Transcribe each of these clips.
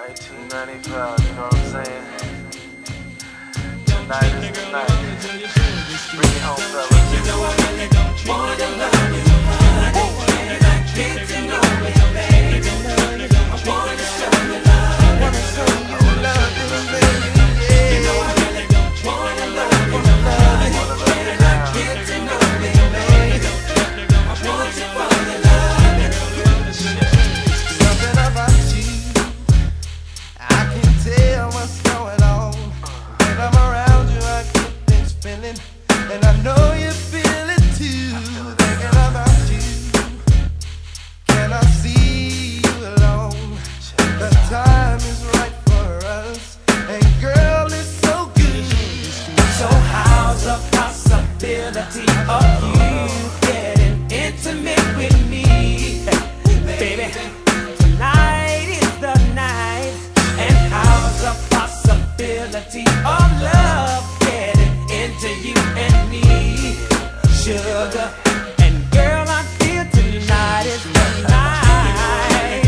1995, you know what I'm saying? Tonight is the night. Bring it home, fellas. You know I really don't wanna love you, honey, and I get to know you, baby. I wanna show you love, I wanna show you love, baby. You know I really don't wanna love you, honey, and I get to know you, baby. I want you for your love. Something about you, I can tell what's going on. When I'm around you, I get this feeling, and I know you feel it too. Thinking about you, can I see you alone? The time is right for us, and girl, it's so good. So how's the possibility of you getting intimate with me, baby? Tonight is the night, and how's the possibility of love getting into you and me, sugar? And girl, I feel tonight is the night,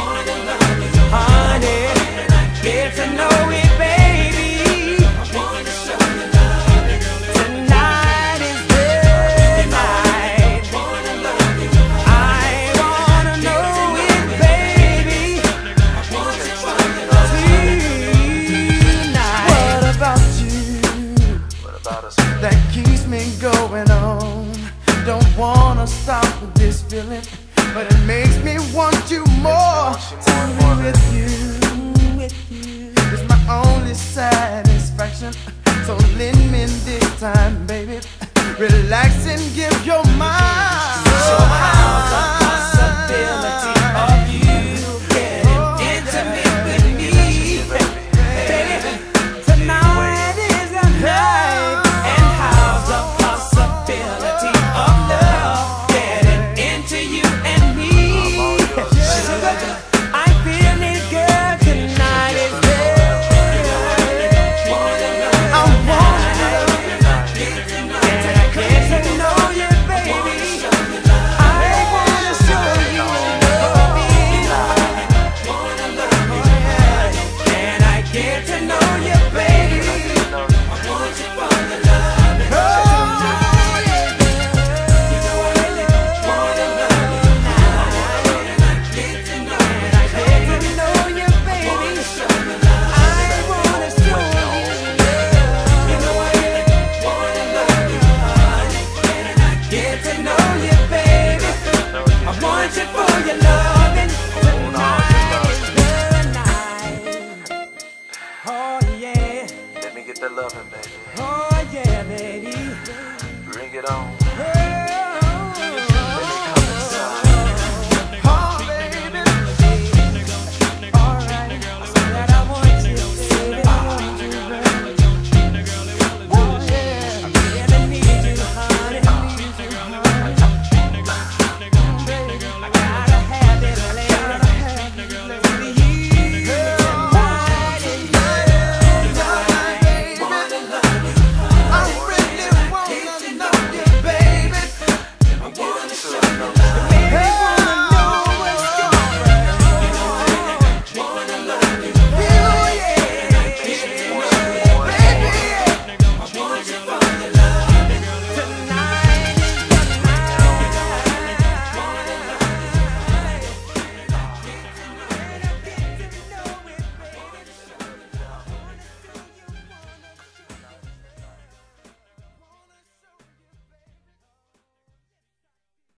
honey. Get to know it, baby. Tonight is the night. I wanna know it, baby. Tonight. What about you? What about us? That keeps me going on. Don't wanna stop with this feeling, but it makes me want you more. To be with you, it's my only satisfaction. So lend me this time, baby. Relax and give your mind. So